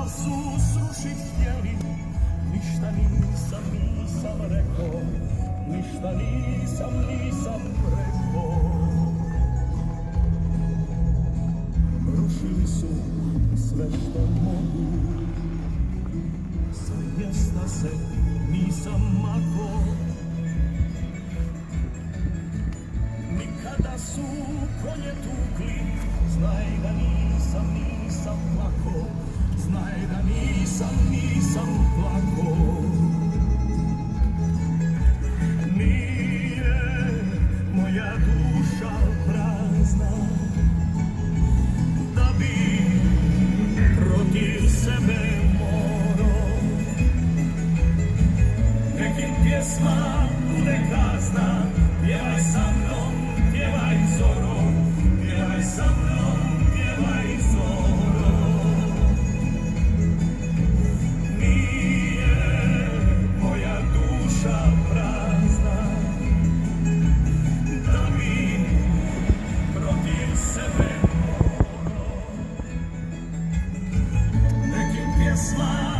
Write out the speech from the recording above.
su srušit htjeli, ništa nisam rekao, ništa nisam rekao. Rušili su sve što mogu, sa mjesta se nisam makao. Nikada su konje tukli, znaj da nisam plako, znaj da nisam plako. Nije moja duša prazna, da bi protiv sebe morao. Nekim pjesma bude kazna, pjevaj sa mnom, pjevaj zoro, pjevaj sa mnom, pjevaj zoro. Nije moja duša prazna, da bi protiv sebe morao. Nekim pjesma